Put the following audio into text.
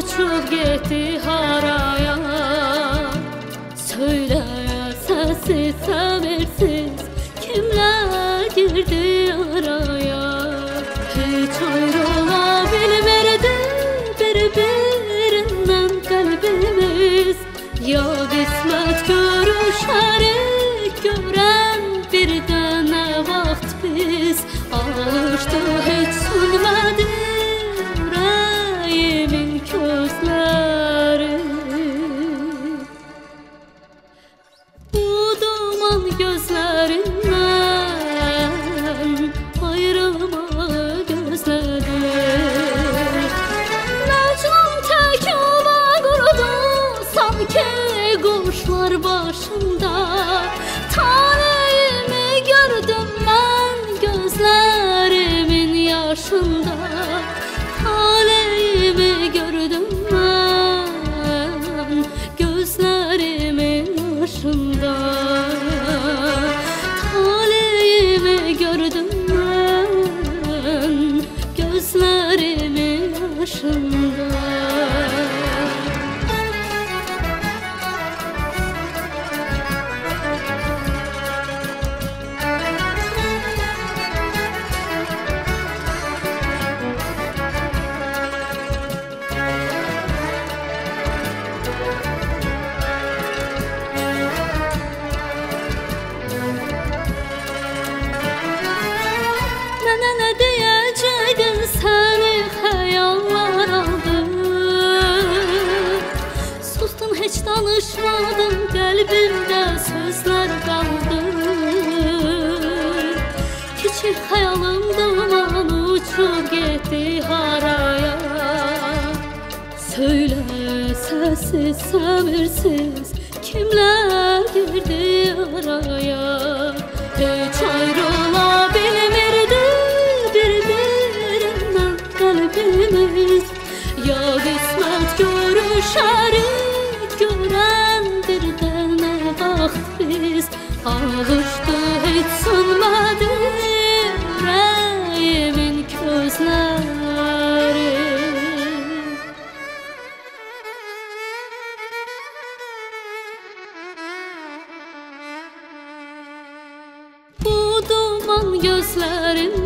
uçup gitti haraya. Söyle sessiz sebepsiz kimler girdi araya. Hiç ayrıla bilmirdi birbirinden kalbimiz. Ya kısmet görüşerik gören bir tane vakt biz. Alıştı hiç sönmedi yüreğimin közleri. Bu duman gözlerinden ayrılma gözledim. Mecnun tek yuva kurdu sanki kuşlar başında. Talihimi gördüm ben gözlerimin yaşında. Talihimi gördüm ben gözlerimin yaşında. Talihimi gördüm ben gözlerimin yaşında. Mənə nə deyəcəkdin, səni xəyallar aldı. Sustun, heç danışmadın, qəlbimdə sözlər qaldı. Kiçik xəyalım duman uçub getdi haraya. Söylə səssiz, səmirsiz kimlər girdi araya. Heç ayrıla bilmirdi birbirinden kalbimiz. Ya kısmet görüşerik gören bir tane vakt biz. Alıştı hiç sönmedi yüreğimin közleri. Bu duman gözlerim